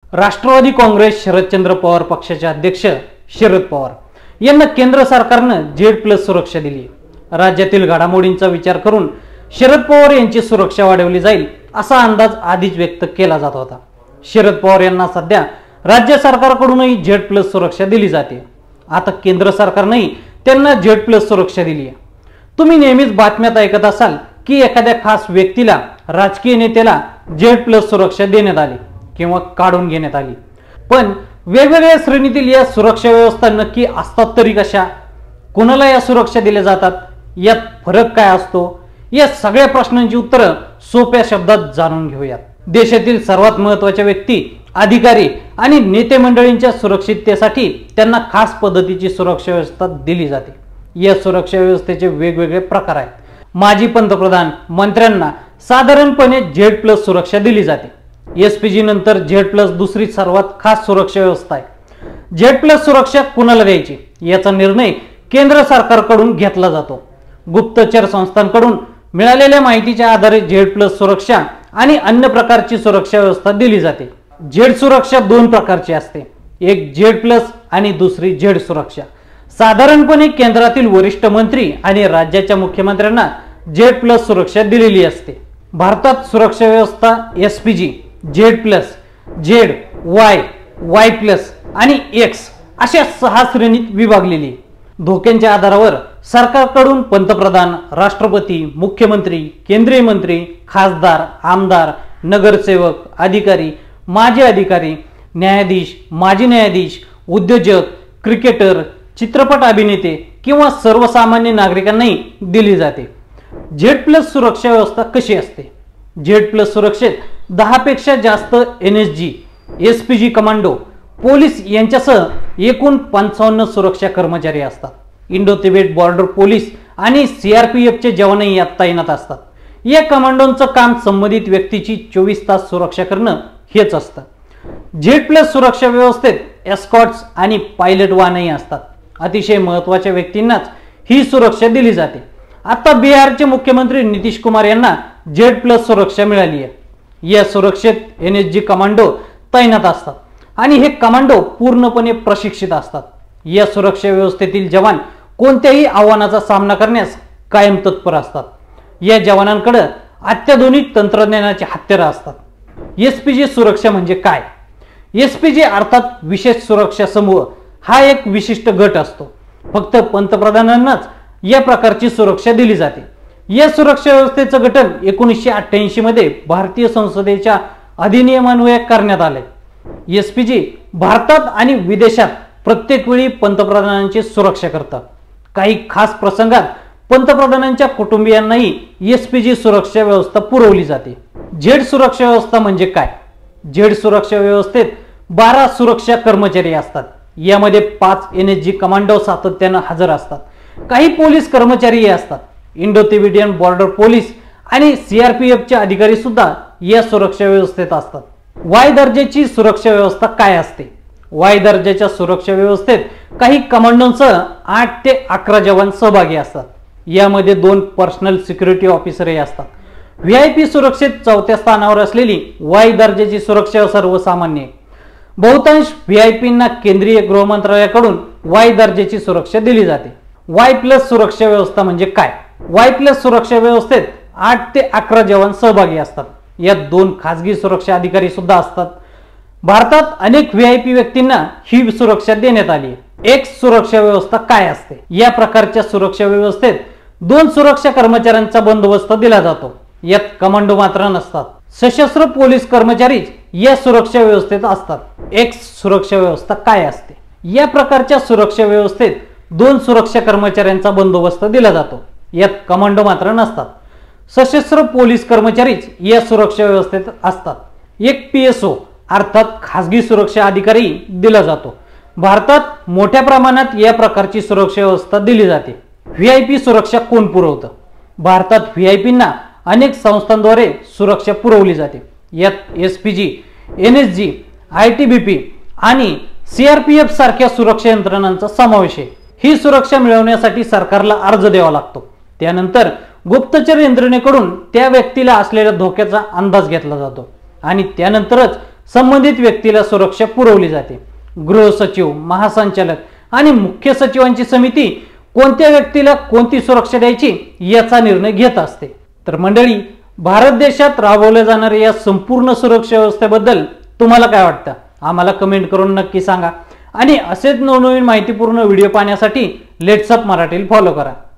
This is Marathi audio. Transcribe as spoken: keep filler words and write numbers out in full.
राष्ट्रवादी काँग्रेस शरदचंद्र पवार पक्षाचे अध्यक्ष शरद पवार यांना केंद्र सरकारने झेड प्लस सुरक्षा दिली। राज्यातील घडामोडींचा विचार करून शरद पवार यांची सुरक्षा वाढवली जाईल असा अंदाज आधीच व्यक्त केला जात होता। शरद पवार यांना सध्या राज्य सरकारकडूनही झेड प्लस सुरक्षा दिली जाते। आता केंद्र सरकारनेही त्यांना झेड प्लस सुरक्षा दिली आहे। तुम्ही नेहमीच बातम्यात ऐकत असाल की एखाद्या खास व्यक्तीला, राजकीय नेत्याला झेड प्लस सुरक्षा देण्यात आली किंवा काढून घेण्यात आली, पण वेगवेगळ्या श्रेणीतील या सुरक्षा व्यवस्था नक्की असतात तरी कशा? कोणाला या सुरक्षा दिल्या जातात? यात फरक काय असतो? या सगळ्या प्रश्नांची उत्तरं सोप्या शब्दात जाणून घेऊयात। देशातील सर्वात महत्त्वाच्या व्यक्ती, अधिकारी आणि नेते मंडळींच्या सुरक्षिततेसाठी त्यांना खास पद्धतीची सुरक्षा व्यवस्था दिली जाते। या सुरक्षा व्यवस्थेचे वेगवेगळे प्रकार आहेत। माजी पंतप्रधान, मंत्र्यांना साधारणपणे झेड प्लस सुरक्षा दिली जाते। एसपीजी नंतर झेड प्लस दुसरी सर्वात खास सुरक्षा व्यवस्था आहे। झेड प्लस सुरक्षा कुणाला द्यायची याचा निर्णय केंद्र सरकारकडून घेतला जातो। गुप्तचर संस्थांकडून मिळालेल्या माहितीच्या आधारे झेड प्लस सुरक्षा आणि अन्य प्रकारची सुरक्षा व्यवस्था दिली जाते। झेड सुरक्षा दोन प्रकारची असते, एक झेड प्लस आणि दुसरी झेड सुरक्षा। साधारणपणे केंद्रातील वरिष्ठ मंत्री आणि राज्याच्या मुख्यमंत्र्यांना झेड प्लस सुरक्षा दिलेली असते। भारतात सुरक्षा व्यवस्था SPG, Z plus, Z, Y, Y plus आणि एक्स अशा सहा श्रेणीत विभागलेली। धोक्यांच्या आधारावर सरकारकडून पंतप्रधान, राष्ट्रपती, मुख्यमंत्री, केंद्रीय मंत्री, खासदार, आमदार, नगरसेवक, अधिकारी, माजी अधिकारी, न्यायाधीश, माजी न्यायाधीश, उद्योजक, क्रिकेटर, चित्रपट अभिनेते किंवा सर्वसामान्य नागरिकांनाही दिली जाते। झेड प्लस सुरक्षा व्यवस्था कशी असते? झेड प्लस सुरक्षेत दहा पेक्षा जास्त N S G, SPG commando, police यांच्यासह एकूण पंचावन्न सुरक्षा कर्मचारी असतात। इंडो तिबेट बॉर्डर पोलीस आणि सीआरपीएफचे जवानही यात तैनात असतात। या कमांडोंचं काम संबंधित व्यक्तीची चोवीस तास सुरक्षा करणं हेच असतं। झेड प्लस सुरक्षा व्यवस्थेत एस्कॉर्ट्स आणि पायलट वाहनही असतात। अतिशय महत्त्वाच्या व्यक्तींनाच ही सुरक्षा दिली जाते। आता बिहारचे मुख्यमंत्री नितीश कुमार यांना झेड प्लस सुरक्षा मिळाली आहे। या सुरक्षेत एन एस जी कमांडो तैनात असतात आणि हे कमांडो पूर्णपणे प्रशिक्षित असतात। या सुरक्षा व्यवस्थेतील जवान कोणत्याही आव्हानाचा सामना करण्यास कायम तत्पर असतात। या जवानांकडे अत्याधुनिक तंत्रज्ञानाची हत्यारं असतात। एसपीजी सुरक्षा म्हणजे काय? एसपीजी अर्थात विशेष सुरक्षा समूह हा एक विशिष्ट गट असतो। फक्त पंतप्रधानांनाच या प्रकारची सुरक्षा दिली जाते। या सुरक्षा व्यवस्थेचं गठन एकोणीसशे अठ्ठ्याऐंशी मध्ये भारतीय संसदेच्या अधिनियमान्वये करण्यात आले। एसपीजी भारतात आणि विदेशात प्रत्येक वेळी पंतप्रधानांची सुरक्षा करतात। काही खास प्रसंगात पंतप्रधानांच्या कुटुंबियांनाही एसपीजी सुरक्षा व्यवस्था पुरवली जाते। झेड सुरक्षा व्यवस्था म्हणजे काय? झेड सुरक्षा व्यवस्थेत बारा सुरक्षा कर्मचारी असतात। यामध्ये पाच एन एस जी कमांडो सातत्यानं हजर असतात। काही पोलीस कर्मचारीही असतात। इंडो तिबेटियन बॉर्डर पोलीस आणि सीआरपीएफचे अधिकारी सुद्धा या सुरक्षा व्यवस्थेत असतात। वाय दर्जाची सुरक्षा व्यवस्था काय असते? वाय दर्जाच्या सुरक्षा व्यवस्थेत काही कमांडोंसह आठ ते अकरा जवान सहभागी असतात। यामध्ये दोन पर्सनल सिक्युरिटी ऑफिसरही असतात। व्हीआयपी सुरक्षेत चौथ्या स्थानावर असलेली वाय दर्जाची सुरक्षा सर्वसामान्य आहे। बहुतांश व्हीआयपींना केंद्रीय गृह मंत्रालयाकडून वाय दर्जाची सुरक्षा दिली जाते। वाय प्लस सुरक्षा व्यवस्था म्हणजे काय? वाय प्लस सुरक्षा व्यवस्थेत आठ ते अकरा जवान सहभागी असतात। यात दोन खासगी सुरक्षा अधिकारी सुद्धा असतात। भारतात अनेक व्हीआयपी व्यक्तींना ही सुरक्षा देण्यात आली आहे। एक्स सुरक्षा व्यवस्था काय असते? या प्रकारच्या सुरक्षा व्यवस्थेत दोन सुरक्षा कर्मचाऱ्यांचा बंदोबस्त दिला जातो। यात कमांडो मात्र नसतात। सशस्त्र पोलीस कर्मचारी या सुरक्षा व्यवस्थेत असतात। एक्स सुरक्षा व्यवस्था काय असते? या प्रकारच्या सुरक्षा व्यवस्थेत दोन सुरक्षा कर्मचाऱ्यांचा बंदोबस्त दिला जातो। यात कमांडो मात्र नसतात। सशस्त्र पोलीस कर्मचारीच या सुरक्षा व्यवस्थेत असतात। एक पीएसओ अर्थात खासगी सुरक्षा अधिकारी दिला जातो। भारतात मोठ्या प्रमाणात या प्रकारची सुरक्षा व्यवस्था दिली जाते। व्हीआयपी सुरक्षा कोण पुरवतं? भारतात व्हीआयपींना अनेक संस्थांद्वारे सुरक्षा पुरवली जाते। यात एसपीजी, एनएसजी, आयटीबीपी आणि सीआरपीएफ सारख्या सुरक्षा यंत्रणांचा समावेश आहे। ही सुरक्षा मिळवण्यासाठी सरकारला अर्ज द्यावा लागतो। त्यानंतर गुप्तचर यंत्रणेकडून त्या व्यक्तीला असलेल्या धोक्याचा अंदाज घेतला जातो आणि त्यानंतरच संबंधित व्यक्तीला सुरक्षा पुरवली जाते। गृह सचिव, महासंचालक आणि मुख्य सचिवांची समिती कोणत्या व्यक्तीला कोणती सुरक्षा द्यायची याचा निर्णय घेत असते। तर मंडळी, भारत देशात राबवल्या जाणाऱ्या या संपूर्ण सुरक्षा व्यवस्थेबद्दल तुम्हाला काय वाटतं आम्हाला कमेंट करून नक्की सांगा आणि असेच नवनवीन माहितीपूर्ण व्हिडिओ पाहण्यासाठी लेट्स अप मराठीला फॉलो करा।